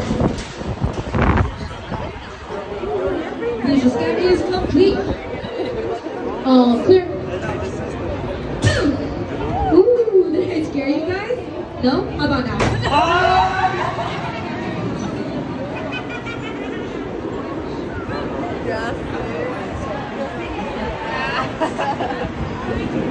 Visual scan is complete. All clear. Ooh, did I scare you guys? No? How about now? Yes.